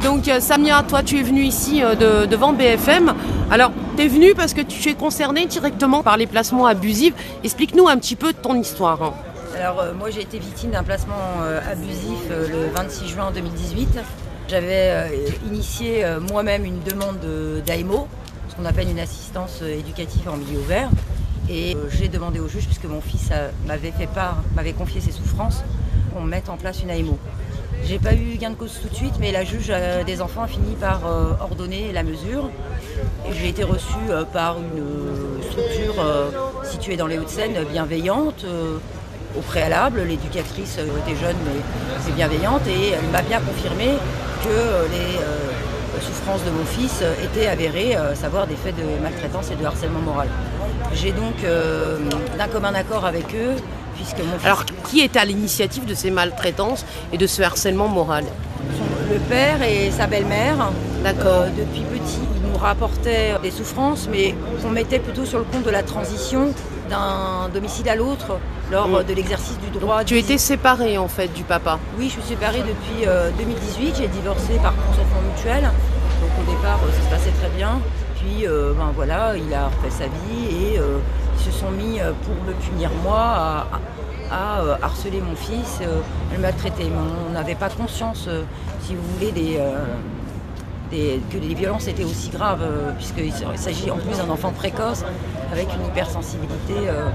Donc Samia, toi tu es venue ici devant BFM. Alors tu es venue parce que tu es concernée directement par les placements abusifs. Explique-nous un petit peu ton histoire. Alors moi j'ai été victime d'un placement abusif le 26 juin 2018. J'avais initié moi-même une demande d'AMO, ce qu'on appelle une assistance éducative en milieu ouvert. Et j'ai demandé au juge, puisque mon fils m'avait confié ses souffrances, qu'on mette en place une AMO. J'ai pas eu gain de cause tout de suite, mais la juge des enfants a fini par ordonner la mesure. J'ai été reçue par une structure située dans les Hauts-de-Seine, bienveillante. Au préalable, l'éducatrice était jeune mais bienveillante et elle m'a bien confirmé que les souffrances de mon fils étaient avérées, à savoir des faits de maltraitance et de harcèlement moral. J'ai donc, d'un commun accord avec eux, puisque mon fils... Alors, qui est à l'initiative de ces maltraitances et de ce harcèlement moral? Le père et sa belle-mère. D'accord. Depuis petit, ils nous rapportaient des souffrances, mais on mettait plutôt sur le compte de la transition d'un domicile à l'autre lors de l'exercice du droit. Tu étais séparée en fait du papa? Oui, je suis séparée depuis 2018. J'ai divorcé par consentement mutuel. Donc au départ, ça se passait très bien. Puis voilà, il a refait sa vie et ils se sont mis pour me punir moi à harceler mon fils, à le maltraiter. Mais on n'avait pas conscience, si vous voulez, que les violences étaient aussi graves, puisqu'il s'agit en plus d'un enfant précoce avec une hypersensibilité.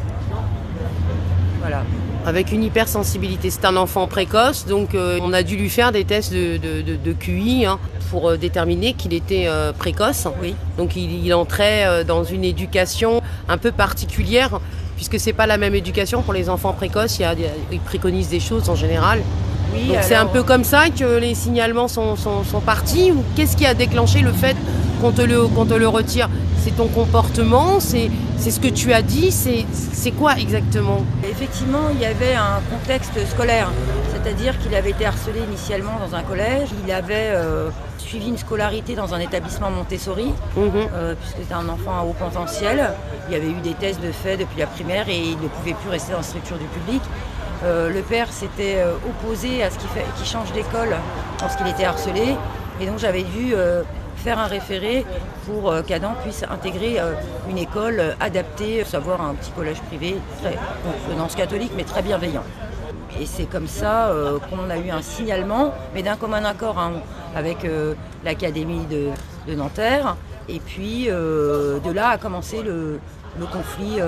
Voilà. Avec une hypersensibilité, c'est un enfant précoce, donc on a dû lui faire des tests de QI pour déterminer qu'il était précoce. Oui. Donc il entrait dans une éducation un peu particulière, puisque c'est pas la même éducation pour les enfants précoces. Ils préconisent des choses en général. Oui, donc c'est un peu comme ça que les signalements sont partis. Ou qu'est-ce qui a déclenché le fait qu'on te le retire? C'est ton comportement, c'est ce que tu as dit, c'est quoi exactement? Effectivement, il y avait un contexte scolaire, c'est-à-dire qu'il avait été harcelé initialement dans un collège, il avait suivi une scolarité dans un établissement Montessori, puisque c'était un enfant à haut potentiel. Il y avait eu des tests de fait depuis la primaire et il ne pouvait plus rester dans la structure du public. Le père s'était opposé à ce qu'il change d'école lorsqu'il était harcelé, et donc j'avais dû faire un référé pour qu'Adam puisse intégrer une école adaptée, à savoir un petit collège privé, dans ce catholique, mais très bienveillant. Et c'est comme ça qu'on a eu un signalement, mais d'un commun accord avec l'académie de Nanterre. Et puis de là a commencé le conflit.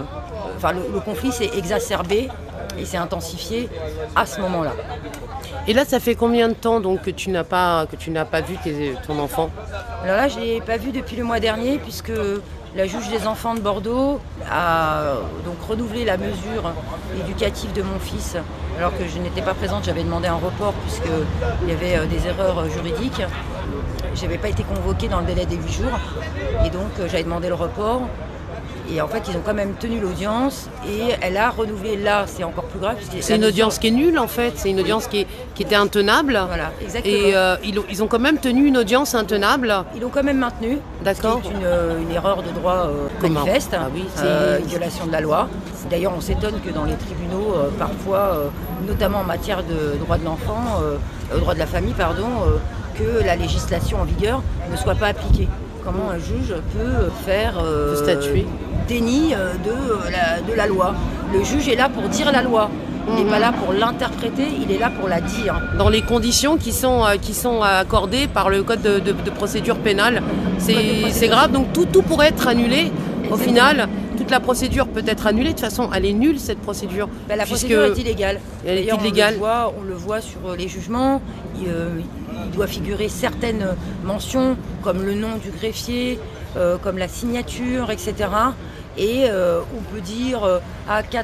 Le conflit s'est exacerbé et s'est intensifié à ce moment-là. Et là, ça fait combien de temps donc que tu n'as pas vu ton enfant? Alors là, je ne l'ai pas vu depuis le mois dernier, puisque la juge des enfants de Bordeaux a donc renouvelé la mesure éducative de mon fils. Alors que je n'étais pas présente, j'avais demandé un report puisqu'il y avait des erreurs juridiques. Je n'avais pas été convoquée dans le délai des 8 jours et donc j'avais demandé le report. Et en fait, ils ont quand même tenu l'audience et elle a renouvelé. Là, c'est encore plus grave. C'est une audience qui est nulle en fait, c'est une audience qui était intenable. Voilà, exactement. Et ils ont quand même tenu une audience intenable. Ils l'ont quand même maintenue. D'accord. C'est une erreur de droit manifeste, une violation de la loi. D'ailleurs, on s'étonne que dans les tribunaux, parfois, notamment en matière de droit de l'enfant, droit de la famille, que la législation en vigueur ne soit pas appliquée. Comment un juge peut faire déni de la loi. Le juge est là pour dire la loi. Il n'est pas là pour l'interpréter, il est là pour la dire. Dans les conditions qui sont accordées par le code de procédure pénale, c'est grave. Donc tout pourrait être annulé. Au final, toute la procédure peut être annulée. De toute façon, elle est nulle cette procédure. La procédure est illégale. Elle est illégale. On le voit sur les jugements. Il doit figurer certaines mentions, comme le nom du greffier, comme la signature, etc. Et on peut dire à 99%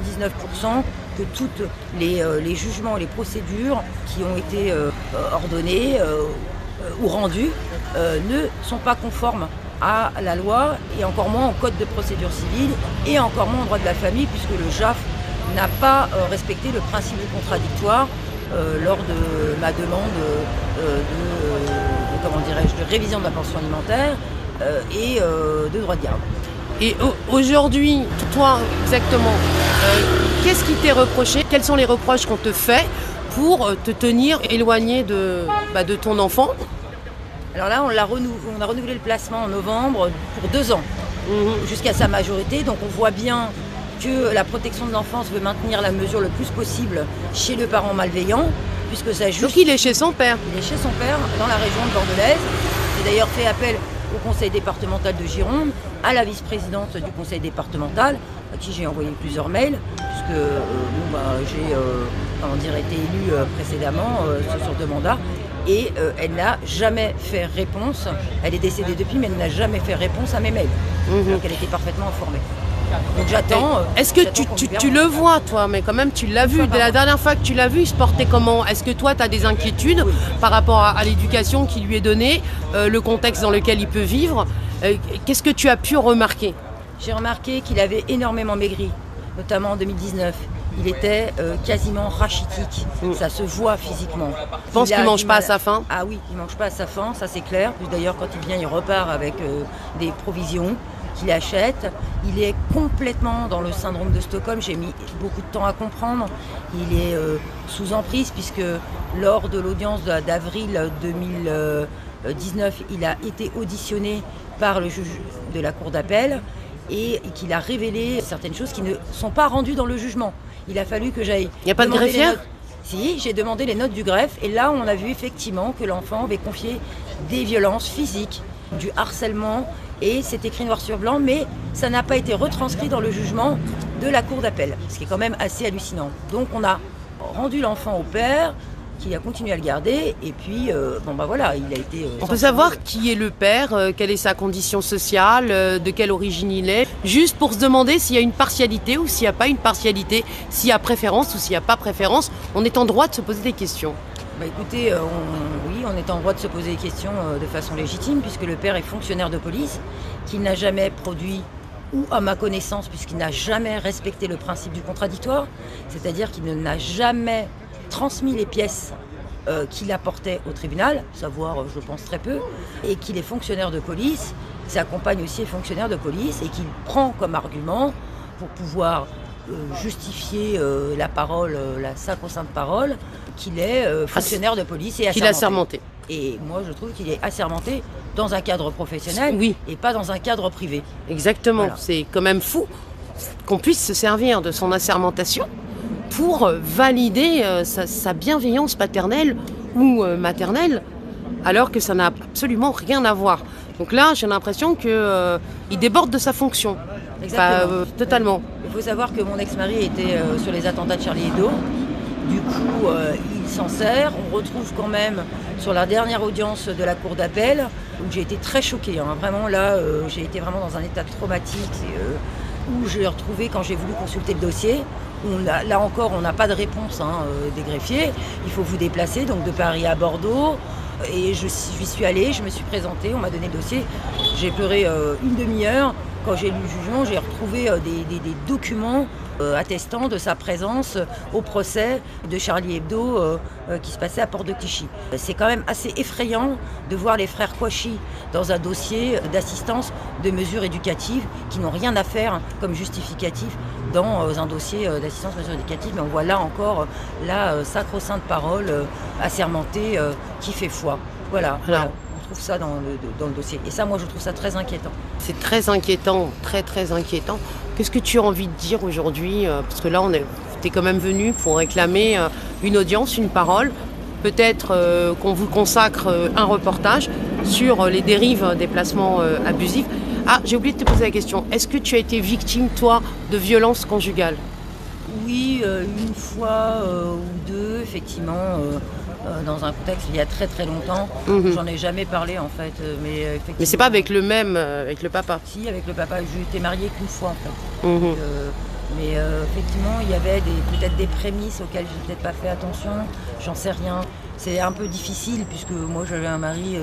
que toutes les jugements, les procédures qui ont été ordonnées ou rendues ne sont pas conformes à la loi et encore moins au code de procédure civile et encore moins au droit de la famille, puisque le JAF n'a pas respecté le principe du contradictoire lors de ma demande de révision de la pension alimentaire et de droit de garde. Et aujourd'hui, toi exactement, qu'est-ce qui t'est reproché? Quels sont les reproches qu'on te fait pour te tenir éloigné de ton enfant Alors là, on a renouvelé le placement en novembre pour 2 ans, jusqu'à sa majorité. Donc on voit bien que la protection de l'enfance veut maintenir la mesure le plus possible chez le parent malveillant, puisque ça juste... Donc il est chez son père. Il est chez son père, dans la région de Bordelaise. J'ai d'ailleurs fait appel au conseil départemental de Gironde, à la vice-présidente du conseil départemental, à qui j'ai envoyé plusieurs mails, puisque j'ai été élue précédemment sur 2 mandats. Et elle n'a jamais fait réponse. Elle est décédée depuis, mais elle n'a jamais fait réponse à mes mails. Donc elle était parfaitement informée. Donc j'attends. Est-ce que tu le vois, toi, mais quand même tu l'as vu. Dès la dernière fois que tu l'as vu, il se portait comment? Est-ce que toi, tu as des inquiétudes par rapport à l'éducation qui lui est donnée, le contexte dans lequel il peut vivre? Qu'est-ce que tu as pu remarquer? J'ai remarqué qu'il avait énormément maigri, notamment en 2019. Il était quasiment rachitique, ça se voit physiquement. Tu penses qu'il ne mange pas à sa faim? Ah oui, il ne mange pas à sa faim, ça c'est clair. D'ailleurs, quand il vient, il repart avec des provisions qu'il achète. Il est complètement dans le syndrome de Stockholm, j'ai mis beaucoup de temps à comprendre. Il est sous emprise puisque lors de l'audience d'avril 2019, il a été auditionné par le juge de la cour d'appel et qu'il a révélé certaines choses qui ne sont pas rendues dans le jugement. Il a fallu que j'aille... Il n'y a pas de greffière? Si, j'ai demandé les notes du greffe et là on a vu effectivement que l'enfant avait confié des violences physiques, du harcèlement et c'est écrit noir sur blanc, mais ça n'a pas été retranscrit dans le jugement de la cour d'appel, ce qui est quand même assez hallucinant. Donc on a rendu l'enfant au père, qui a continué à le garder, et puis voilà, il a été... On peut savoir qui est le père, quelle est sa condition sociale, de quelle origine il est, juste pour se demander s'il y a une partialité ou s'il n'y a pas une partialité, s'il y a préférence ou s'il n'y a pas préférence. On est en droit de se poser des questions. Écoutez, on est en droit de se poser des questions de façon légitime, puisque le père est fonctionnaire de police, qu'il n'a jamais produit, ou à ma connaissance, puisqu'il n'a jamais respecté le principe du contradictoire, c'est-à-dire qu'il n'a jamais transmis les pièces qu'il apportait au tribunal, savoir je pense très peu, et qu'il est fonctionnaire de police, sa compagne aussi est fonctionnaire de police, et qu'il prend comme argument pour pouvoir justifier la parole, la sacro-sainte parole, qu'il est fonctionnaire de police et assermenté. Qu'il a assermenté. Et moi je trouve qu'il est assermenté dans un cadre professionnel et pas dans un cadre privé. Exactement, voilà. C'est quand même fou qu'on puisse se servir de son assermentation pour valider sa bienveillance paternelle ou maternelle, alors que ça n'a absolument rien à voir. Donc là, j'ai l'impression qu'il déborde de sa fonction. Exactement. Totalement. Il faut savoir que mon ex-mari était sur les attentats de Charlie Hebdo. Du coup, il s'en sert. On retrouve quand même sur la dernière audience de la cour d'appel, où j'ai été très choquée. Vraiment là, j'ai été vraiment dans un état traumatique, où j'ai retrouvé quand j'ai voulu consulter le dossier. Là encore, on n'a pas de réponse des greffiers. Il faut vous déplacer donc de Paris à Bordeaux. Et j'y suis allée, je me suis présentée, on m'a donné le dossier. J'ai pleuré une demi-heure. Quand j'ai lu le jugement, j'ai retrouvé des documents attestant de sa présence au procès de Charlie Hebdo qui se passait à Port-de-Clichy. C'est quand même assez effrayant de voir les frères Kouachi dans un dossier d'assistance de mesures éducatives qui n'ont rien à faire comme justificatif dans un dossier d'assistance de mesures éducatives. Mais on voit là encore la sacro-sainte parole assermentée qui fait foi. Voilà. On trouve ça dans le dossier. Et ça, moi, je trouve ça très inquiétant. C'est très inquiétant, très très inquiétant. Qu'est-ce que tu as envie de dire aujourd'hui? Parce que là, tu es quand même venu pour réclamer une audience, une parole. Peut-être qu'on vous consacre un reportage sur les dérives des placements abusifs. Ah, j'ai oublié de te poser la question. Est-ce que tu as été victime, toi, de violences conjugales? Oui, une fois ou deux, effectivement. Dans un contexte il y a très très longtemps. J'en ai jamais parlé en fait. Mais c'est pas avec le même, avec le papa? Si, avec le papa. J'ai été mariée qu'une fois en fait. Mais effectivement, il y avait peut-être des prémices auxquelles j'ai peut-être pas fait attention. J'en sais rien. C'est un peu difficile puisque moi j'avais un mari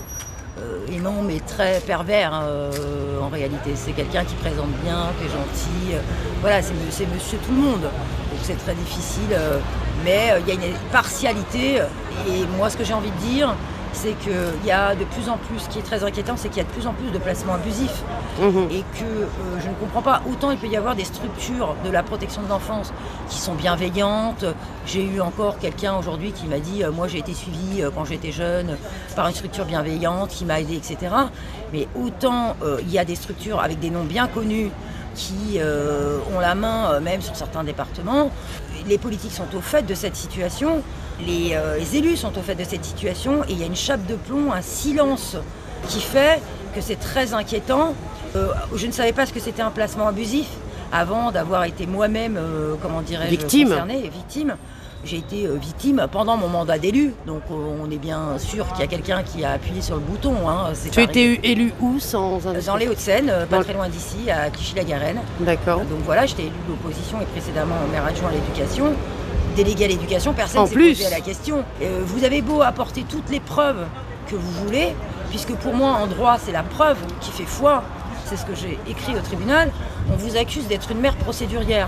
aimant mais très pervers en réalité. C'est quelqu'un qui présente bien, qui est gentil. Voilà, c'est monsieur tout le monde. Donc c'est très difficile. Mais il y a une partialité, et moi ce que j'ai envie de dire, c'est qu'il y a de plus en plus, ce qui est très inquiétant, c'est qu'il y a de plus en plus de placements abusifs. Et que je ne comprends pas, autant il peut y avoir des structures de la protection de l'enfance qui sont bienveillantes. J'ai eu encore quelqu'un aujourd'hui qui m'a dit moi j'ai été suivie quand j'étais jeune par une structure bienveillante qui m'a aidée, etc. Mais autant il y a des structures avec des noms bien connus qui ont la main même sur certains départements. Les politiques sont au fait de cette situation, les élus sont au fait de cette situation, et il y a une chape de plomb, un silence qui fait que c'est très inquiétant. Je ne savais pas ce que c'était un placement abusif avant d'avoir été moi-même, concernée, victime. J'ai été victime pendant mon mandat d'élu, donc on est bien sûr qu'il y a quelqu'un qui a appuyé sur le bouton. Tu as été élu où Dans les Hauts-de-Seine, pas très loin d'ici, à Clichy-la-Garenne. D'accord. Donc voilà, j'étais élu de l'opposition et précédemment maire adjoint à l'éducation. Délégué à l'éducation, personne ne s'est posé à la question. Vous avez beau apporter toutes les preuves que vous voulez, puisque pour moi en droit c'est la preuve qui fait foi. C'est ce que j'ai écrit au tribunal. On vous accuse d'être une mère procédurière.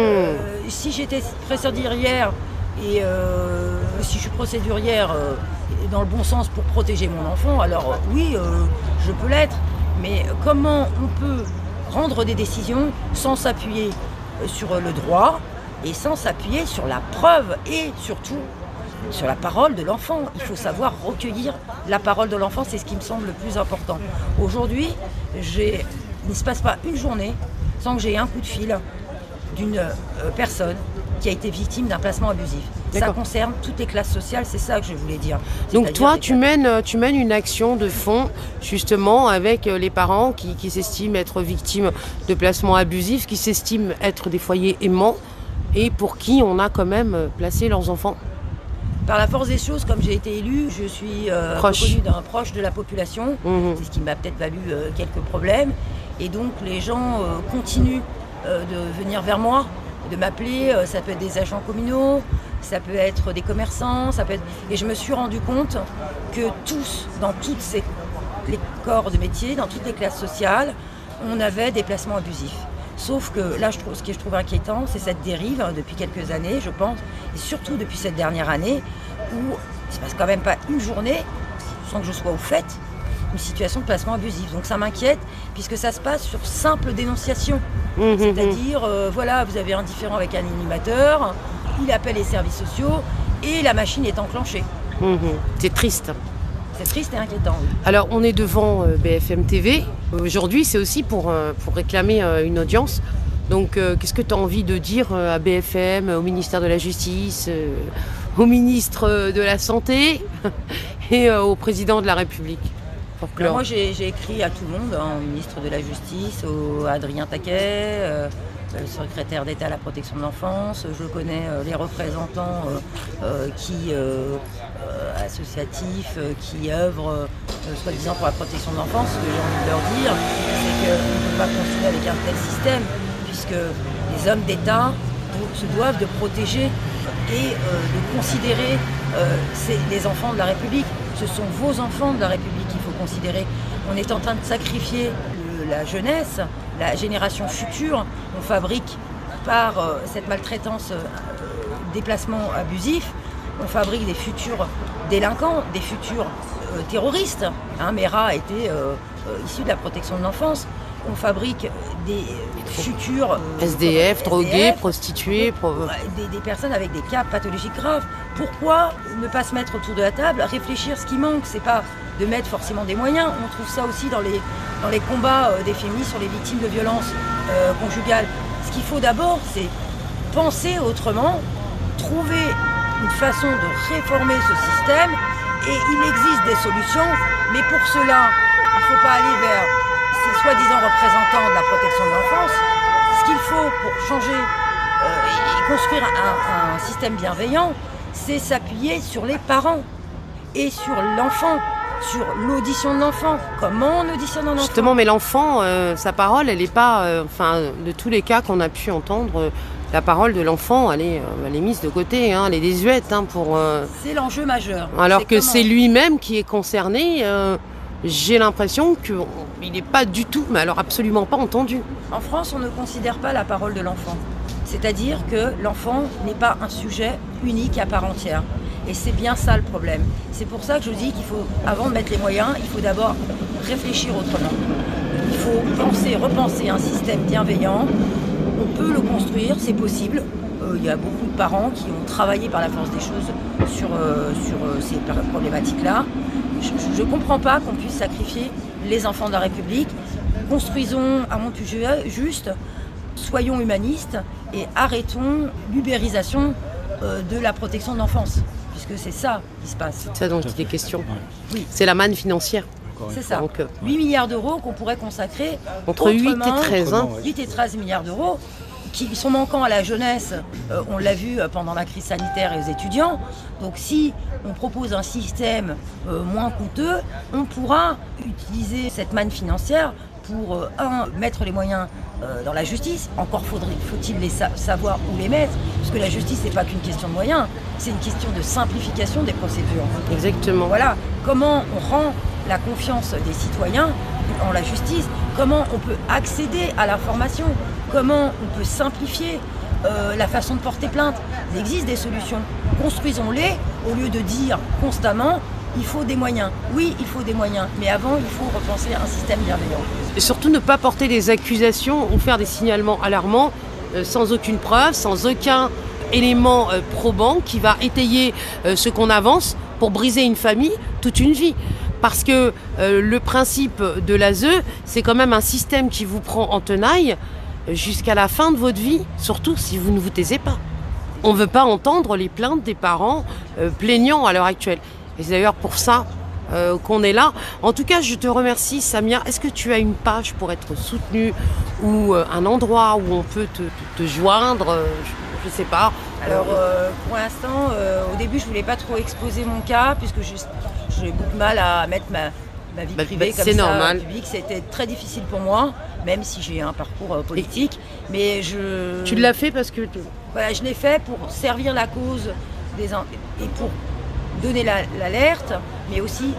Si j'étais procédurière et si je suis procédurière dans le bon sens pour protéger mon enfant, alors oui, je peux l'être. Mais comment on peut rendre des décisions sans s'appuyer sur le droit et sans s'appuyer sur la preuve et surtout sur la parole de l'enfant? Il faut savoir recueillir la parole de l'enfant, c'est ce qui me semble le plus important. Aujourd'hui, il ne se passe pas une journée sans que j'ai un coup de fil d'une personne qui a été victime d'un placement abusif. Ça concerne toutes les classes sociales, c'est ça que je voulais dire. Donc toi, tu mènes une action de fond, justement, avec les parents qui s'estiment être victimes de placements abusifs, qui s'estiment être des foyers aimants, et pour qui on a quand même placé leurs enfants. Par la force des choses, comme j'ai été élue, je suis reconnue d'un proche de la population. C'est ce qui m'a peut-être valu quelques problèmes. Et donc les gens continuent de venir vers moi, de m'appeler. Ça peut être des agents communaux, ça peut être des commerçants, ça peut être... Et je me suis rendu compte que tous, dans tous les corps de métier, dans toutes les classes sociales, on avait des placements abusifs. Sauf que là, ce que je trouve inquiétant, c'est cette dérive depuis quelques années, je pense, et surtout depuis cette dernière année, où il ne se passe quand même pas une journée sans que je sois au fait une situation de placement abusif. Donc ça m'inquiète, puisque ça se passe sur simple dénonciation. C'est-à-dire, voilà, vous avez un différend avec un animateur, il appelle les services sociaux et la machine est enclenchée. C'est triste. C'est triste et inquiétant. Oui. Alors, on est devant BFM TV. Aujourd'hui, c'est aussi pour réclamer une audience. Donc, qu'est-ce que tu as envie de dire à BFM, au ministère de la Justice, au ministre de la Santé et au président de la République Alors moi, j'ai écrit à tout le monde, au ministre de la Justice, à Adrien Taquet, le secrétaire d'État à la protection de l'enfance. Je connais les représentants associatifs qui œuvrent soi-disant pour la protection de l'enfance. Ce que j'ai envie de leur dire, c'est qu'on ne peut pas continuer avec un tel système, puisque les hommes d'État se doivent de protéger et de considérer les enfants de la République. Ce sont vos enfants de la République qu'il faut considérer. On est en train de sacrifier la jeunesse, la génération future. On fabrique par cette maltraitance des placements abusifs, on fabrique des futurs délinquants, des futurs terroristes. Mera était issu de la protection de l'enfance. On fabrique des futurs SDF, drogués, prostituées, des personnes avec des cas pathologiques graves. Pourquoi ne pas se mettre autour de la table, réfléchir ce qui manque? C'est pas de mettre forcément des moyens. On trouve ça aussi dans les combats des féministes sur les victimes de violences conjugales. Ce qu'il faut d'abord, c'est penser autrement, trouver une façon de réformer ce système. Et il existe des solutions, mais pour cela, il ne faut pas aller vers ces soi-disant représentants de la protection de l'enfance. Ce qu'il faut pour changer et construire un système bienveillant, c'est s'appuyer sur les parents et sur l'enfant, sur l'audition de l'enfant. Comment on auditionne un enfant? Justement, mais l'enfant, sa parole, elle n'est pas... de tous les cas qu'on a pu entendre, la parole de l'enfant, elle est mise de côté, elle est désuète. C'est l'enjeu majeur. Alors que c'est lui-même qui est concerné. J'ai l'impression qu'il n'est pas du tout, mais alors absolument pas entendu. En France, on ne considère pas la parole de l'enfant. C'est-à-dire que l'enfant n'est pas un sujet unique à part entière. Et c'est bien ça le problème. C'est pour ça que je dis qu'il faut, avant de mettre les moyens, il faut d'abord réfléchir autrement. Il faut repenser un système bienveillant. On peut le construire, c'est possible. Il y a beaucoup de parents qui ont travaillé par la force des choses sur ces problématiques-là. Je ne comprends pas qu'on puisse sacrifier les enfants de la République. Construisons un monde plus juste, soyons humanistes et arrêtons l'ubérisation de la protection de l'enfance, puisque c'est ça qui se passe. C'est ça dont il est question. Oui. C'est la manne financière. C'est ça. Donc, 8 milliards d'euros qu'on pourrait consacrer entre 8 et 13. 8 et 13 milliards d'euros qui sont manquants à la jeunesse. On l'a vu pendant la crise sanitaire et aux étudiants. Donc si on propose un système moins coûteux, on pourra utiliser cette manne financière pour, mettre les moyens dans la justice. Encore faut-il savoir où les mettre, parce que la justice, c'est pas qu'une question de moyens, c'est une question de simplification des procédures. Exactement. Voilà, comment on rend la confiance des citoyens en la justice, comment on peut accéder à l'information, comment on peut simplifier la façon de porter plainte. Il existe des solutions, construisons-les au lieu de dire constamment il faut des moyens. Oui, il faut des moyens, mais avant, il faut repenser un système bienveillant. Et surtout ne pas porter des accusations ou faire des signalements alarmants sans aucune preuve, sans aucun élément probant qui va étayer ce qu'on avance pour briser une famille toute une vie. Parce que le principe de l'ASE, c'est quand même un système qui vous prend en tenaille jusqu'à la fin de votre vie, surtout si vous ne vous taisez pas. On ne veut pas entendre les plaintes des parents plaignants à l'heure actuelle. Et c'est d'ailleurs pour ça qu'on est là. En tout cas, je te remercie, Samia. Est-ce que tu as une page pour être soutenue ou un endroit où on peut te joindre je ne sais pas. Alors, pour l'instant, au début, je ne voulais pas trop exposer mon cas, puisque j'ai beaucoup de mal à mettre ma vie privée comme ça normal. En public. C'était très difficile pour moi, même si j'ai un parcours politique. Mais Tu l'as fait parce que... Voilà, je l'ai fait pour servir la cause et pour donner l'alerte, mais aussi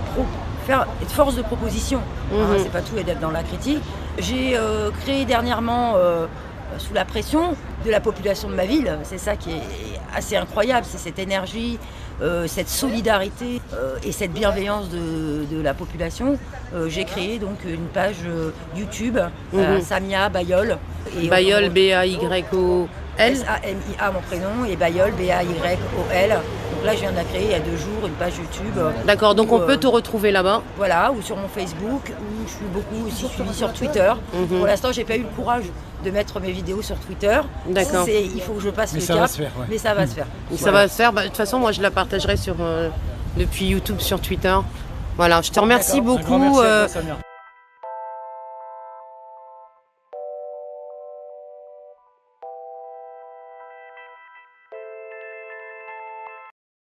être force de proposition. C'est pas tout et d'être dans la critique. J'ai créé dernièrement, sous la pression de la population de ma ville, c'est ça qui est assez incroyable, c'est cette énergie, cette solidarité et cette bienveillance de la population. J'ai créé donc une page YouTube, Samia Bayol. Bayol, B-A-Y-O-L. S-A-M-I-A mon prénom, et Bayol, B-A-Y-O-L. Donc là, je viens de la créer il y a 2 jours, une page YouTube. D'accord, donc on peut te retrouver là-bas. Voilà, ou sur mon Facebook, ou je suis beaucoup aussi suivie sur Twitter. Pour l'instant, j'ai pas eu le courage de mettre mes vidéos sur Twitter. D'accord. Il faut que je passe le cap, mais ça va se faire. Ça va se faire. De toute façon, moi, je la partagerai depuis YouTube sur Twitter. Voilà, je te remercie beaucoup. Merci à toi, Samia.